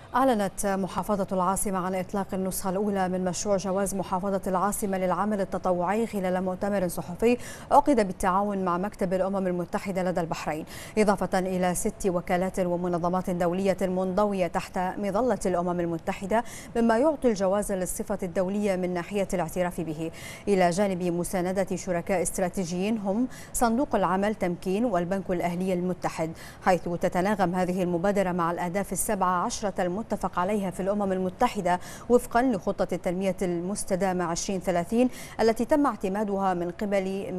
أعلنت محافظة العاصمة عن إطلاق النسخة الأولى من مشروع جواز محافظة العاصمة للعمل التطوعي خلال مؤتمر صحفي عقد بالتعاون مع مكتب الأمم المتحدة لدى البحرين، إضافة إلى 6 وكالات ومنظمات دولية منضوية تحت مظلة الأمم المتحدة، مما يعطي الجواز للصفة الدولية من ناحية الاعتراف به، إلى جانب مساندة شركاء استراتيجيين هم صندوق العمل تمكين والبنك الأهلي المتحد، حيث تتناغم هذه المبادرة مع الأهداف 17 المتفق عليها في الأمم المتحدة وفقا لخطة التنمية المستدامة 2030 التي تم اعتمادها من قبل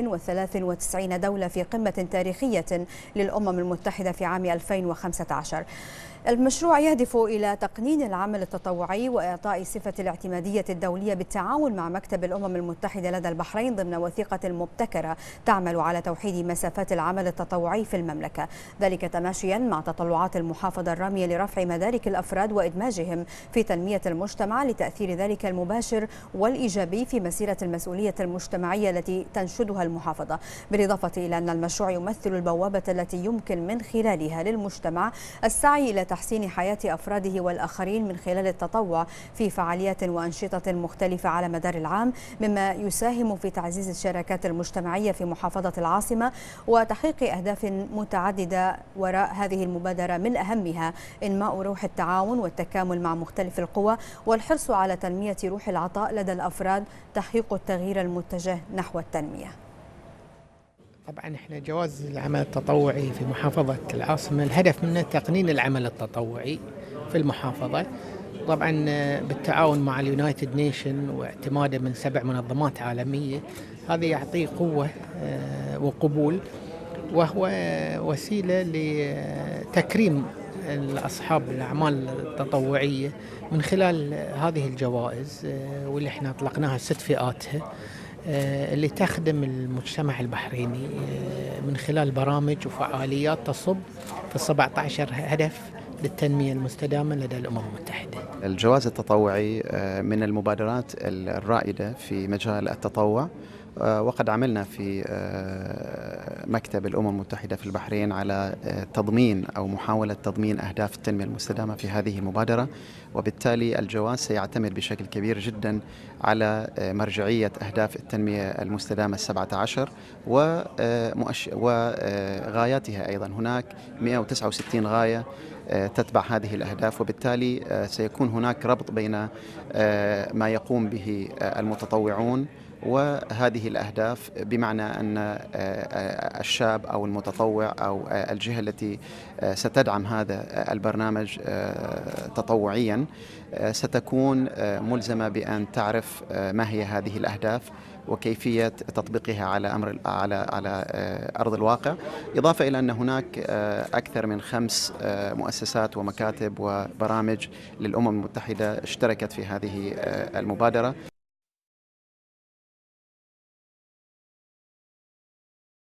193 دولة في قمة تاريخية للأمم المتحدة في عام 2015. المشروع يهدف إلى تقنين العمل التطوعي وإعطاء صفة الاعتمادية الدولية بالتعاون مع مكتب الأمم المتحدة لدى البحرين ضمن وثيقة مبتكرة تعمل على توحيد مسافات العمل التطوعي في المملكة، ذلك تماشيا مع تطلعات المحافظة الرامية لرفع مدارك الأفراد وإدماجهم في تنمية المجتمع لتأثير ذلك المباشر والإيجابي في مسيرة المسؤولية المجتمعية التي تنشدها المحافظة، بالإضافة إلى أن المشروع يمثل البوابة التي يمكن من خلالها للمجتمع السعي إلى تحسين حياة أفراده والآخرين من خلال التطوع في فعاليات وأنشطة مختلفة على مدار العام، مما يساهم في تعزيز الشراكات المجتمعية في محافظة العاصمة وتحقيق أهداف متعددة وراء هذه المبادرة، من أهمها إنماء روح التعاون والتكامل مع مختلف القوى والحرص على تنمية روح العطاء لدى الأفراد، تحقيق التغيير المتجه نحو التنمية. طبعا احنا جواز العمل التطوعي في محافظة العاصمة الهدف منه تقنين العمل التطوعي في المحافظة، طبعا بالتعاون مع اليونايتد نيشن واعتماده من 7 منظمات عالمية. هذا يعطيه قوة وقبول، وهو وسيلة لتكريم أصحاب الأعمال التطوعية من خلال هذه الجوائز، واللي احنا أطلقناها 6 فئاتها اللي تخدم المجتمع البحريني من خلال برامج وفعاليات تصب في 17 هدف للتنمية المستدامة لدى الأمم المتحدة. الجواز التطوعي من المبادرات الرائدة في مجال التطوع، وقد عملنا في مكتب الأمم المتحدة في البحرين على تضمين أو محاولة تضمين أهداف التنمية المستدامة في هذه المبادرة، وبالتالي الجواز سيعتمد بشكل كبير جدا على مرجعية أهداف التنمية المستدامة 17 وغاياتها. أيضا هناك 169 غاية تتبع هذه الأهداف، وبالتالي سيكون هناك ربط بين ما يقوم به المتطوعون وهذه الأهداف، بمعنى أن الشاب أو المتطوع أو الجهة التي ستدعم هذا البرنامج تطوعيا ستكون ملزمة بأن تعرف ما هي هذه الأهداف وكيفية تطبيقها على أرض الواقع، إضافة إلى أن هناك أكثر من 5 مؤسسات ومكاتب وبرامج للأمم المتحدة اشتركت في هذه المبادرة،